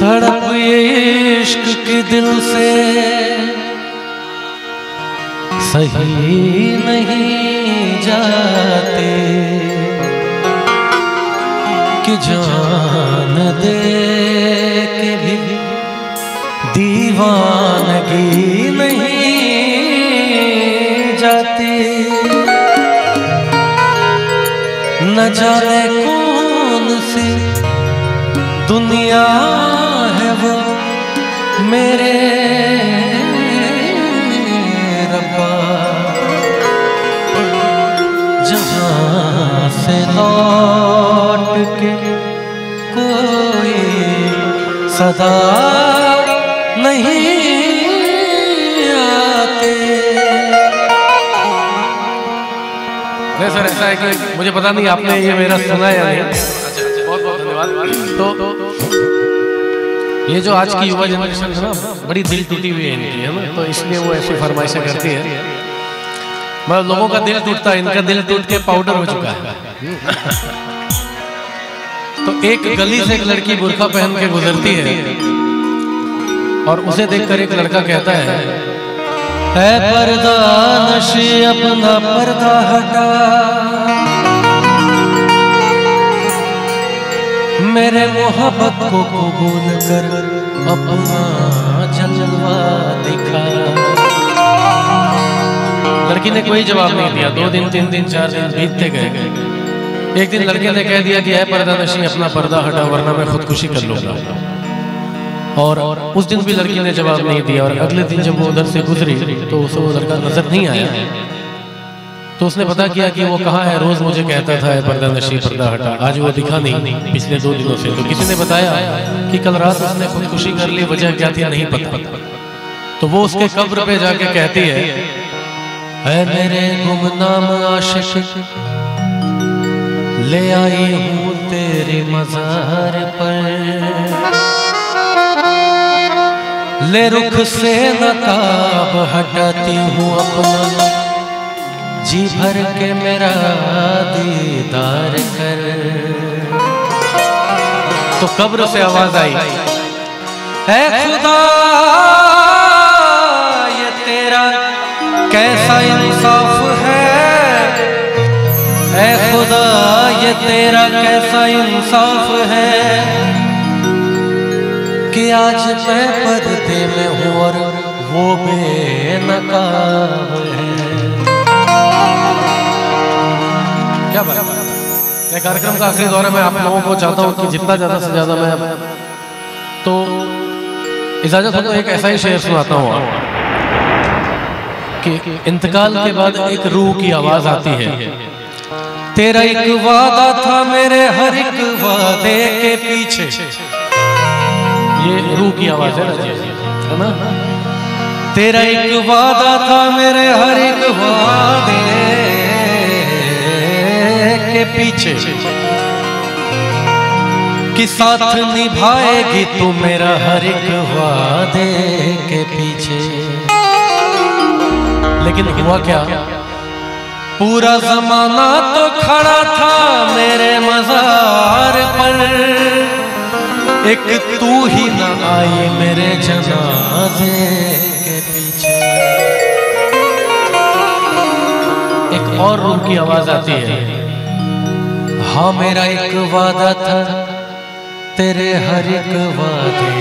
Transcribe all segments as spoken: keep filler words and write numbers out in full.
तड़प इश्क के दिल से सही नहीं जाते कि जान दे के भी दीवानगी नहीं जाती। न जाने कौन सी दुनिया है वो मेरे रब्बा, जहाँ से लौट के कोई सदा नहीं आते। नहीं सर, ऐसा है कि मुझे पता नहीं आपने ये मेरा सुना या नहीं। बहुत बहुत धन्यवाद। तो ये जो आज की युवा जनरेशन है ना, बड़ी दिल टूटी हुई है इनकी, है ना, तो इसलिए वो ऐसी फरमाइशें करती है। मतलब लोगों का दिल टूटता है, इनका दिल टूट के पाउडर हो चुका है। तो एक गली से एक लड़की बुर्का पहन के गुजरती है और उसे देखकर एक लड़का कहता है, है पर्दा नशी अपना पर्दा हटा, मेरे मोहब्बत को कबूल कर अपना जलवा दिखा। लड़की ने कोई जवाब नहीं दिया। दो दिन तीन दिन चार दिन बीतते गए। एक दिन लड़के ने कह दिया कि है पर्दा नशी अपना पर्दा हटा वरना मैं खुदकुशी कर लूंगा। और उस दिन भी लड़की ने जवाब नहीं दिया। और अगले दिन जब वो उधर से गुजरी तो उसे वो लड़का नजर नहीं आया। तो उसने पता किया कि वो कहाँ है। रोज मुझे कहता था पर्दा नशी पर्दा हटा, आज वो दिखा नहीं पिछले दो दिनों से। तो किसी ने बताया कि कल रात उसने खुदकुशी कर ली, वजह क्या थी नहीं पता। तो वो उसके कब्र पे जाके कहती है, है मेरे गुमनाम आशिक ले आई हूँ तेरे मज़ार पर, ले रुख से नकाब हटाती हूँ अपना, जी भर के मेरा दीदार कर। तो कब्र से आवाज आई, है खुदा ये तेरा कैसा इंसाफ है, है खुदा ये तेरा कैसा इंसाफ है कि आज मैं पर्दे में हूँ और वो बेनकाब है। क्या बात। मैं कार्यक्रम का आखिरी दौर है, मैं आप लोगों को चाहता हूँ कि जितना ज्यादा से ज्यादा मैं तो इजाजत हो तो एक ऐसा ही शेर सुनाता हूँ कि इंतकाल के बाद एक रूह की आवाज आती है, तेरा एक वादा था मेरे हर एक वादे के पीछे। ये रूह की आवाज है ना, है ना। तेरा एक वादा था मेरे हर एक वादे के पीछे कि साथ निभाएगी तू मेरा हर एक वादे के पीछे। लेकिन हुआ क्या, पूरा जमाना तो खड़ा था मेरे मज़ार पर, एक तू ही न आई मेरे जनाजे के पीछे। एक और रूह की आवाज आती है, हाँ मेरा एक वादा था तेरे हर एक वादे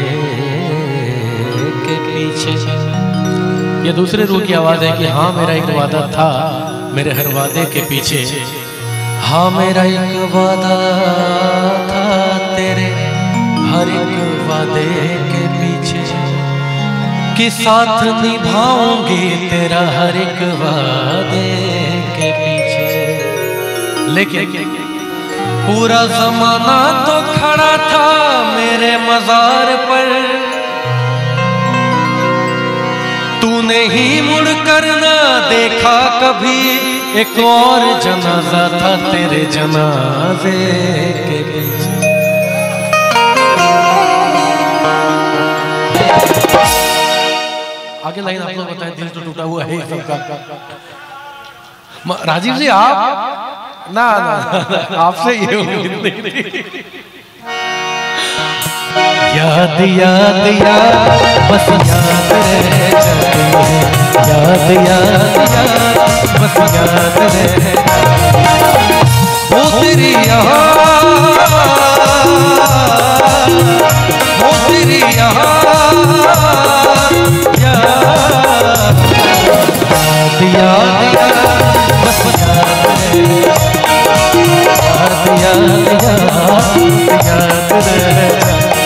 के पीछे। ये दूसरे रूह की आवाज है कि हाँ मेरा एक वादा था मेरे हर वादे के पीछे। हाँ मेरा एक वादा था तेरे हर एक वादे के पीछे कि साथ निभाऊंगी तेरा हर एक वादे के पीछे। लेकिन पूरा जमाना तो खड़ा था मेरे मज़ार पर, तूने ही मुड़ कर ना देखा कभी, एक और जनाजा था तेरे जनाजे के पीछे। आगे लाइन आप लोग बताएं, दिल तो टूटा हुआ है सबका। राजीव जी आप ना ना, ना आपसे ये उम्मीद नहीं थी। याद याद याद बस याद रह जाती है, याद याद याद बस याद रह वो तेरी याद, वो तेरी याद, याद याद याद बस याद रह, याद याद याद याद रह।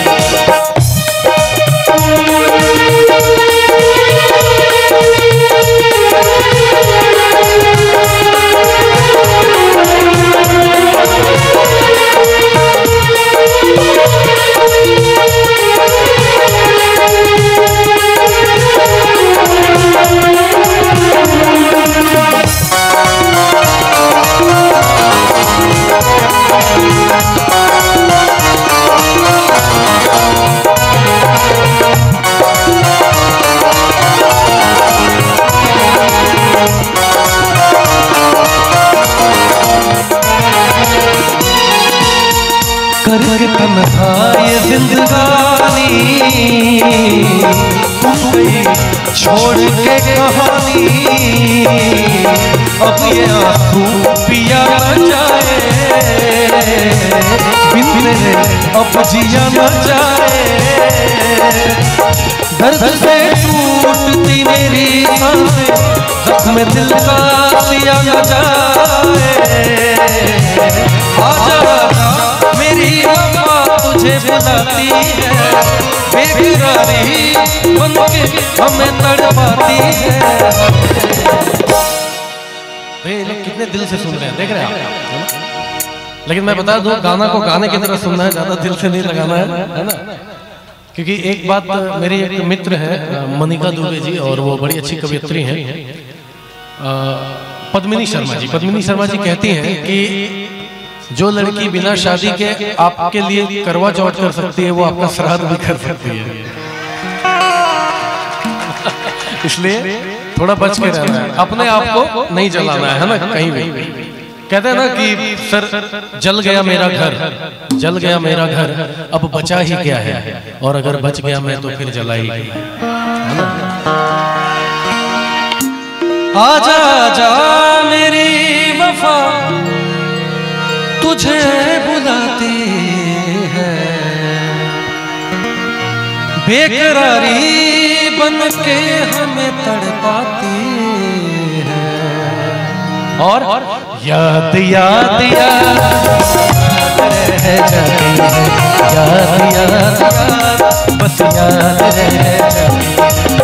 करके तन्हा ये जिंदगानी, तुम गई छोड़ के कहानी, अब ये आंसू पिया न जाए, बिन तेरे अब जिया न जाए, दर्द से टूटती मेरी सांसें, जख्म दिल का सिया न जाए, आजा मेरी वफा तुझे बुलाती है, बेकरारी बनके हमें तड़पाती है। ये लोग कितने दिल से सुन रहे हैं, देख रहे हैं आप। लेकिन मैं बता दूं, गाना को गाने की तरह सुनना है, ज्यादा दिल से नहीं लगाना है, है ना। क्योंकि एक बात, मेरी एक मित्र है मनिका दुबे जी, और वो बड़ी अच्छी कवियत्री हैं, पद्मिनी शर्मा जी। पद्मिनी शर्मा जी कहती हैं कि जो लड़की बिना शादी के आपके लिए करवा चौथ कर सकती है, वो आपका श्राद्ध भी कर सकती है। इसलिए थोड़ा बच के रहना है, अपने आप को नहीं जलाना है, है ना कहीं भी। कहते हैं ना कि सर जल गया मेरा घर, जल गया मेरा घर, अब बचा ही क्या है, और अगर बच गया मैं तो फिर जला ही, है ना। आजा आजा मेरी वफा तुझे बुलाती है, बेकरारी बन के हमें तड़पाती है, और याद याद याद रह जाती है, याद याद याद बस याद रह जाती है।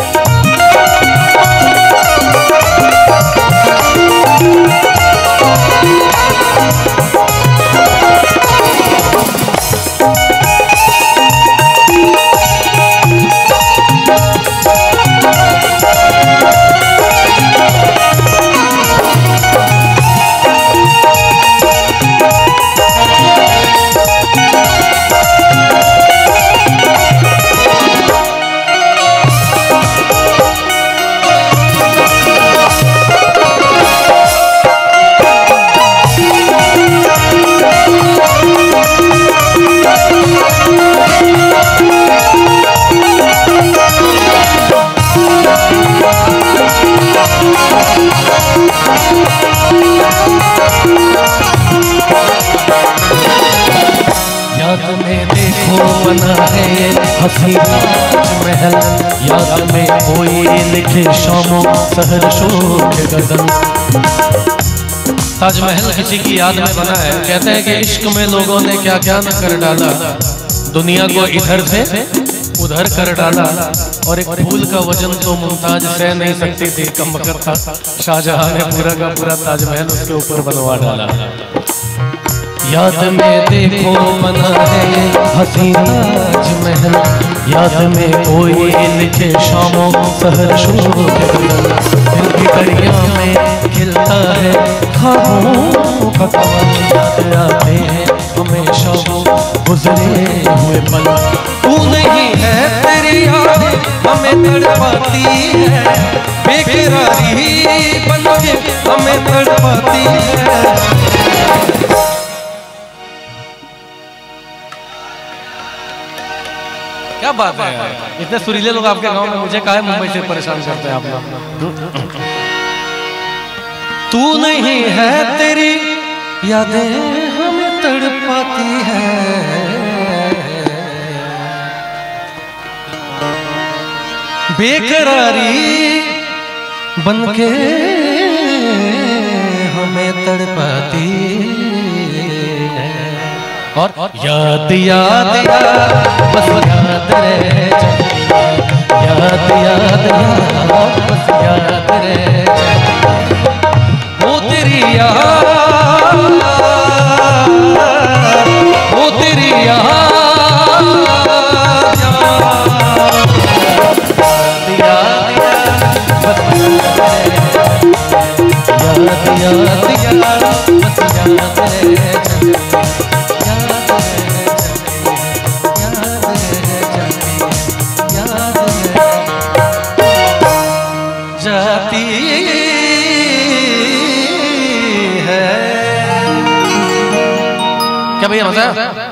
बना है ये हसी ताजमहल, याद में कोई लिखे शामों सहर शोक गगन। ताजमहल किसी की याद में बना है। कहते हैं कि इश्क में लोगों ने क्या क्या न कर डाला, दुनिया को इधर से उधर कर डाला, और एक फूल का वजन तो मुमताज सह नहीं सकती थी, कम करता शाहजहां ने पूरा का पूरा ताजमहल उसके ऊपर बनवा डाला। याद में देखो बना है हसी ताजमहल, याद में कोई लिखे शामों सहर शोक गगन, दिल की दरिया में खिलता है ख्वाबों का कमल, याद आते हैं हमेशा वो गुजरे हुए पल। तू नहीं है तेरी याद हमें तड़पाती है, बेकरारी बन के हमें तड़पाती है। क्या बात है यार, इतने सुरीले लोग आपके गांव में, मुझे कहा है मुंबई से परेशान करते हैं आप। तू नहीं है तेरी यादें हमें तड़पाती है, बेकरारी बनके हमें तड़पाती है। और याद याद याद बस याद रह जाती है, याद याद याद बस याद रह जाती है। ओ तेरी याद, ओ तेरी याद, याद याद बस याद याद याद बस याद रह जाती है। जाती है। क्या भैया मजा